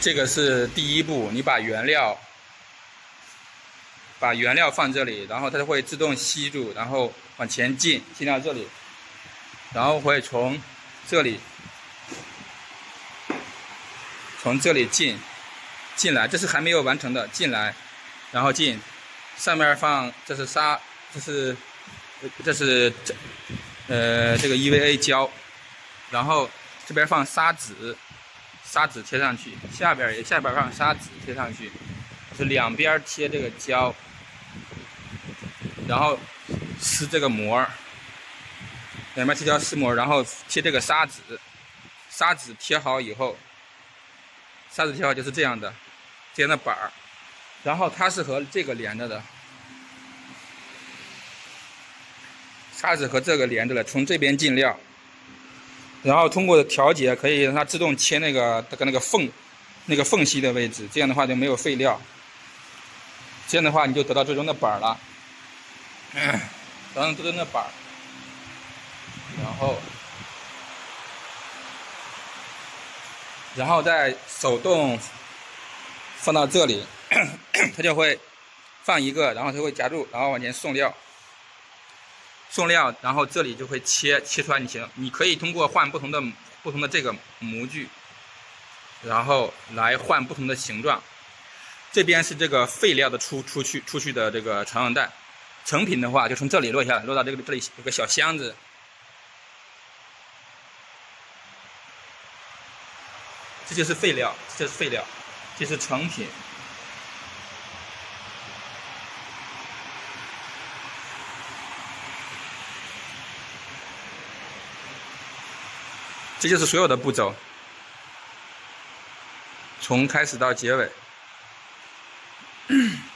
这个是第一步，你把原料放这里，然后它就会自动吸住，然后往前进到这里，然后会从这里进来，这是还没有完成的，进来，然后进，上面放这是这个 EVA 胶，然后这边放砂纸贴上去，下边放砂纸贴上去，是两边贴这个胶，然后撕这个膜，两边贴胶撕膜，然后贴这个砂纸贴好以后，就是这样的板儿，然后它是和这个连着的，砂纸和这个连着的，从这边进料，然后通过调节可以让它自动切那个缝隙的位置，这样的话就没有废料，这样的话你就得到最终的板了，得到最终的板，然后再手动放到这里，它就会放一个，然后它会夹住，然后往前送料，然后这里就会切出来。你可以通过换不同的这个模具，然后来换不同的形状。这边是这个废料的出去的这个长样带，成品的话就从这里落下来，落到这里有个小箱子。这就是废料，这是成品。这就是所有的步骤，从开始到结尾。